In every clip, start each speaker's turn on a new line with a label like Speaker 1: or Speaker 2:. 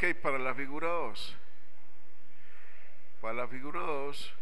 Speaker 1: para la figura 2. Para la figura 2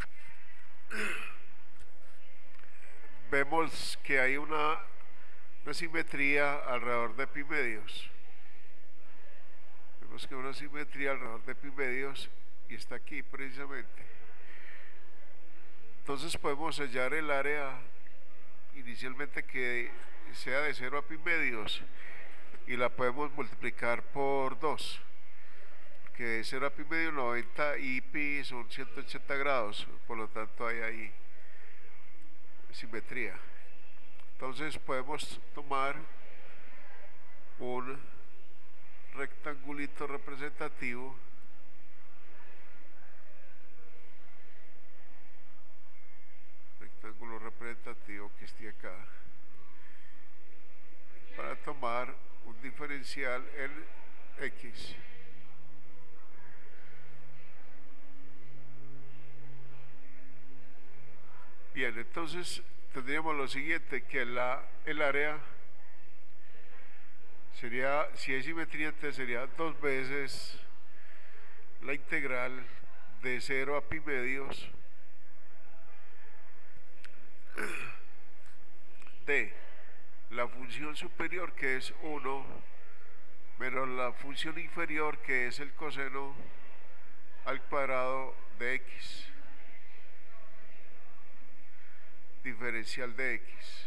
Speaker 1: vemos que hay una simetría alrededor de pi medios. Vemos que hay una simetría alrededor de pi medios y está aquí precisamente. Entonces podemos sellar el área inicialmente que sea de 0 a pi medios y la podemos multiplicar por 2, que de 0 a pi medio 90 y pi son 180 grados, por lo tanto hay ahí simetría. Entonces podemos tomar un rectangulito representativo que esté acá para tomar un diferencial en x. Bien, entonces tendríamos lo siguiente, que el área sería, si hay simetría, entonces sería 2 veces la integral de 0 a pi medios de la función superior, que es 1, menos la función inferior, que es el coseno al cuadrado de x, diferencial de x.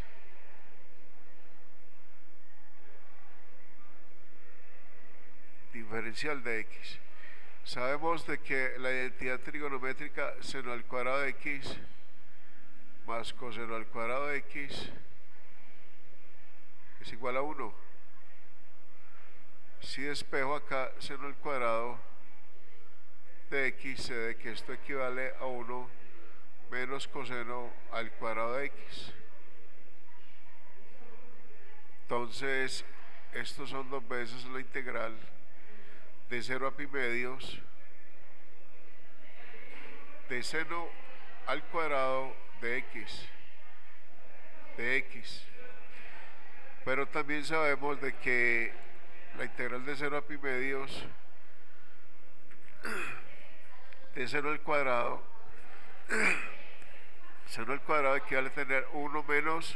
Speaker 1: Diferencial de x. Sabemos de que la identidad trigonométrica seno al cuadrado de x más coseno al cuadrado de x es igual a 1. Si despejo acá seno al cuadrado de x, sé de que esto equivale a 1 menos coseno al cuadrado de x. Entonces, estos son 2 veces la integral de 0 a pi medios de seno al cuadrado de x, pero también sabemos de que la integral de 0 a pi medios de seno al cuadrado equivale a tener 1 menos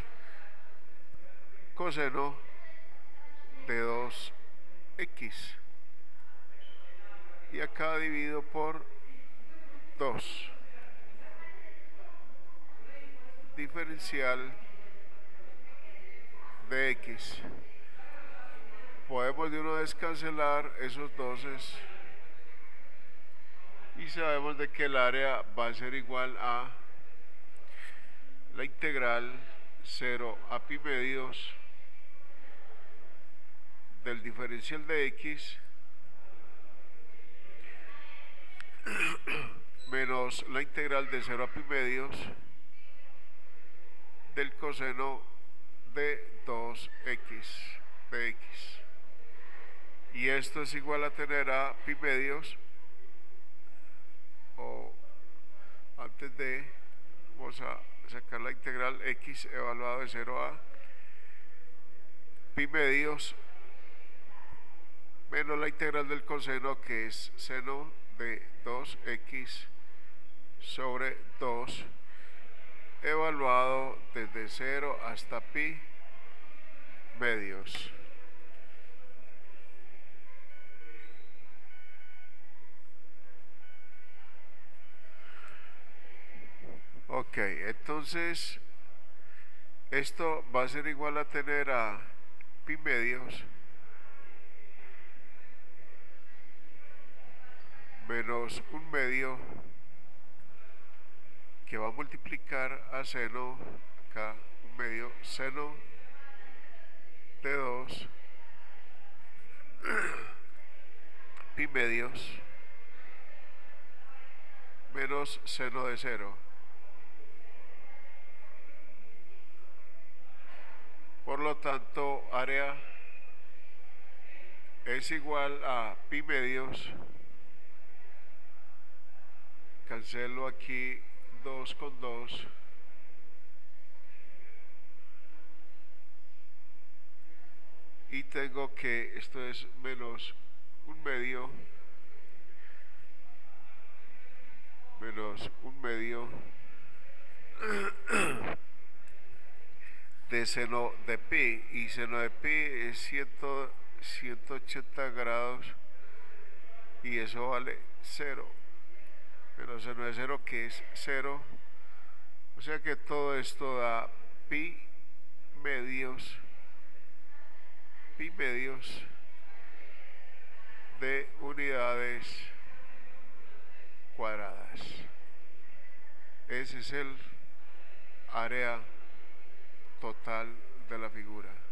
Speaker 1: coseno de 2x, y acá dividido por 2, diferencial de x. Podemos de una vez cancelar esos 12 y sabemos de que el área va a ser igual a la integral 0 a pi medios del diferencial de x menos la integral de 0 a pi medios del coseno de 2x de x, y esto es igual a tener a pi medios, o antes de, vamos a sacar la integral x evaluado de 0 a pi medios menos la integral del coseno, que es seno de 2x sobre 2 evaluado desde 0 hasta pi medios. Ok, entonces esto va a ser igual a tener a pi medios menos un medio que va a multiplicar a seno, acá un medio, seno de 2 pi medios menos seno de 0. Por lo tanto, área es igual a pi medios, cancelo aquí 2 con 2, y tengo que esto es menos un medio menos un medio de seno de pi, y seno de pi es 180 grados y eso vale 0, pero seno de 0 que es 0, o sea que todo esto da medios pi medios de unidades cuadradas. Ese es el área total de la figura.